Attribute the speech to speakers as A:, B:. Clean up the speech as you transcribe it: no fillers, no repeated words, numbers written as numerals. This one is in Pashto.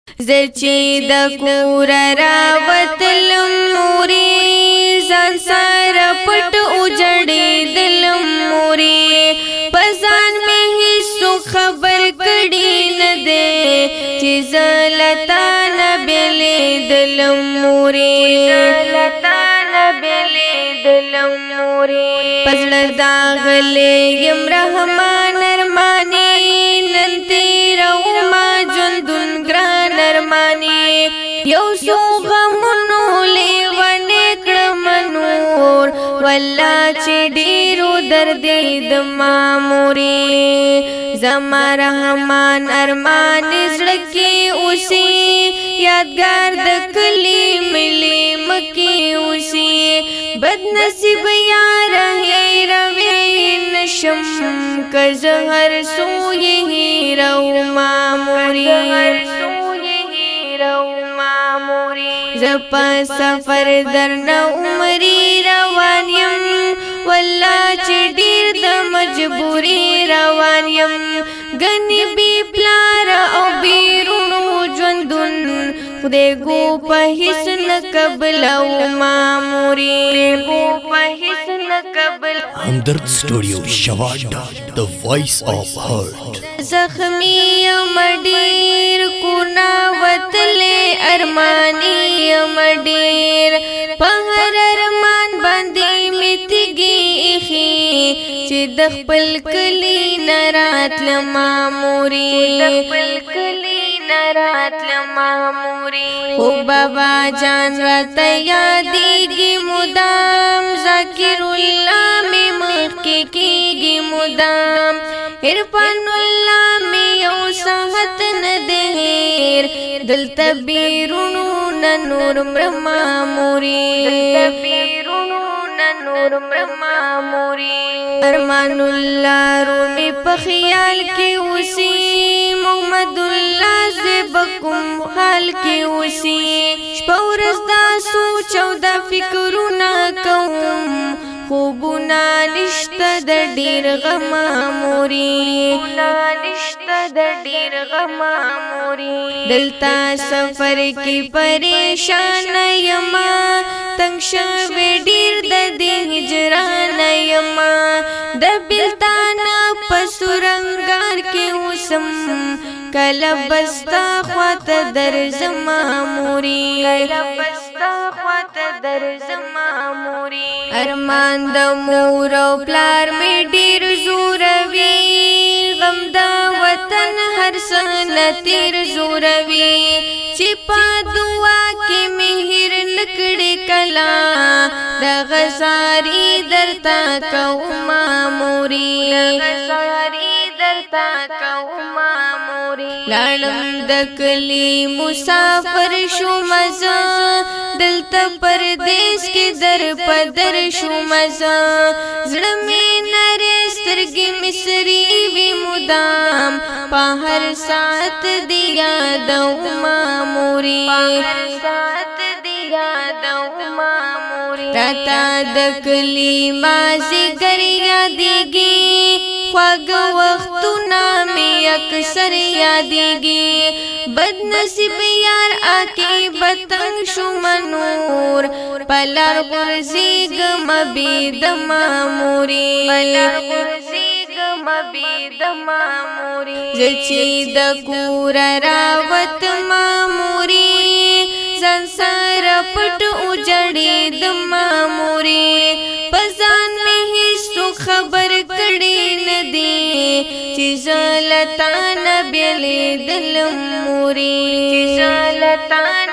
A: زچی د کور راوتلم مورې ځان سره پټ اجړېدلم مورې په ځان مې هېڅوک خبر کړي نه دی چې زه له تا نه بېلېدلم مورې په زړه داغلی یم رحمان ارمانې نن تېرومه ژوندون ګران ارمانې یو څو غمونو لیونې کړم نور والله چې ډېرو دردېدمه مورې زما رحمان ارمان زړه کې اوسي یادګار د کلي ملي مکې اوسي بد نصیب یار هېروې نشم که زه هر سوی هېرومه مورې زه په سفر درنه عمرې روان یم والله چې ډېر د مجبوري روان یم ګنې بې پلاره او بې روڼو ژوندون خدای ګو په هېڅ نه قبلومه مورې
B: همدرد سټوډیو شواډا د وایس آف هارت
A: زخمی یم ډېر کونه وتلی ارماني یم ډېر په هر ارمان باندې مې تیږې ایښي چې د خپل کلي نه راتلمه مورې خو بابا جان راته یادېږي مدام ذاکر الله مې مخکې کېږي مدام عرفان الله مې یو ساعت نه دی هېر دلته بیرونو نه نور مرمه مورې ارمان الله رومي په خیال کې اوسي محمد الله زیب کوم حال کې اوسي شپه ورځ دا سوچ او دا فکرونه کوم خوبونه نشته د ډېر غمه مورې دلته سفر کې پریشانه یمه تنګ شوې ډېر د دې هجران یمه د بېلتانه په سورنګار کې اوسم کله بستا خواته درځمه مورې ارمان د مور او پلار مې ډېر زوروي غم د وطن هر څه نه تېر زوروي چې په دعا کې مې هېر نه کړې کله دغه زاري درته کومه مورې لاړم د کلي مسافر شومه زه دلته پردیس کې در په در شومه زه زړه مې نرۍ سترګې مې سرې وي مدام په هر ساعت دې یادومه مورې راته د کلي مازدیګر یادېږي خواږه وختونه مې اکثر یادېږي بد نصیب یار عاقبت تنګ شومه نور په لار غورځېږمه بېدمه مورې زه چې د کوره راوتمه مورې ځان سره پټ اجړېدمه مورې په ځان مې هېڅوک خبر کړي نه دی چې زه له تا نه بېلېدلم مورې